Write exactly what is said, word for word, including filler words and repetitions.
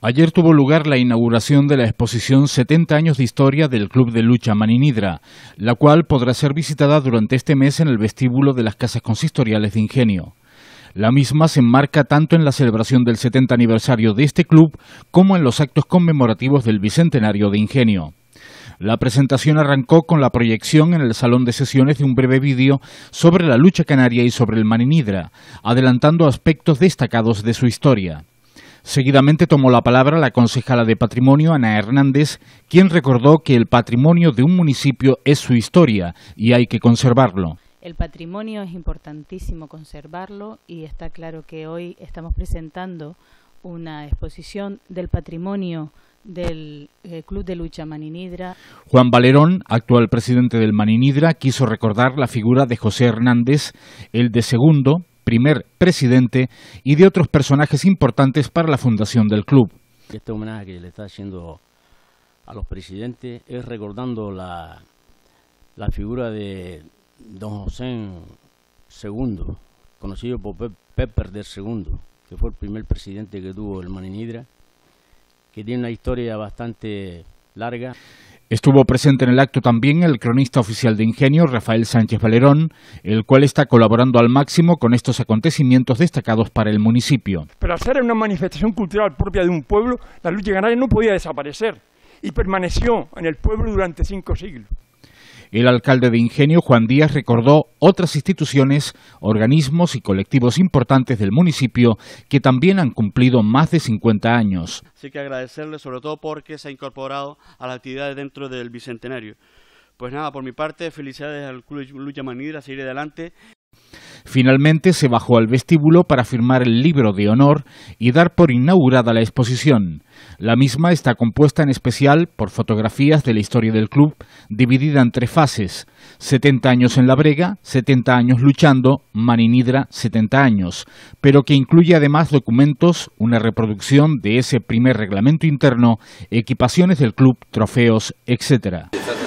Ayer tuvo lugar la inauguración de la exposición setenta años de historia del Club de Lucha Maninidra, la cual podrá ser visitada durante este mes en el vestíbulo de las Casas Consistoriales de Ingenio. La misma se enmarca tanto en la celebración del setenta aniversario de este club como en los actos conmemorativos del Bicentenario de Ingenio. La presentación arrancó con la proyección en el salón de sesiones de un breve vídeo sobre la lucha canaria y sobre el Maninidra, adelantando aspectos destacados de su historia. Seguidamente tomó la palabra la concejala de Patrimonio, Ana Hernández, quien recordó que el patrimonio de un municipio es su historia y hay que conservarlo. El patrimonio es importantísimo conservarlo y está claro que hoy estamos presentando una exposición del patrimonio del eh, Club de Lucha Maninidra. Juan Valerón, actual presidente del Maninidra, quiso recordar la figura de José Hernández, el de segundo, primer presidente, y de otros personajes importantes para la fundación del club. Este homenaje que le está haciendo a los presidentes es recordando la, la figura de don José segundo, conocido por Pepper del segundo, que fue el primer presidente que tuvo el Maninidra, que tiene una historia bastante larga. Estuvo presente en el acto también el cronista oficial de Ingenio, Rafael Sánchez Valerón, el cual está colaborando al máximo con estos acontecimientos destacados para el municipio. Pero al ser una manifestación cultural propia de un pueblo, la lucha canaria no podía desaparecer y permaneció en el pueblo durante cinco siglos. El alcalde de Ingenio, Juan Díaz, recordó otras instituciones, organismos y colectivos importantes del municipio que también han cumplido más de cincuenta años. Así que agradecerle sobre todo porque se ha incorporado a las actividades dentro del Bicentenario. Pues nada, por mi parte, felicidades al Club Lucha Maninidra, seguir adelante. Finalmente se bajó al vestíbulo para firmar el libro de honor y dar por inaugurada la exposición. La misma está compuesta en especial por fotografías de la historia del club, dividida en tres fases: setenta años en la brega, setenta años luchando, Maninidra setenta años, pero que incluye además documentos, una reproducción de ese primer reglamento interno, equipaciones del club, trofeos, etcétera.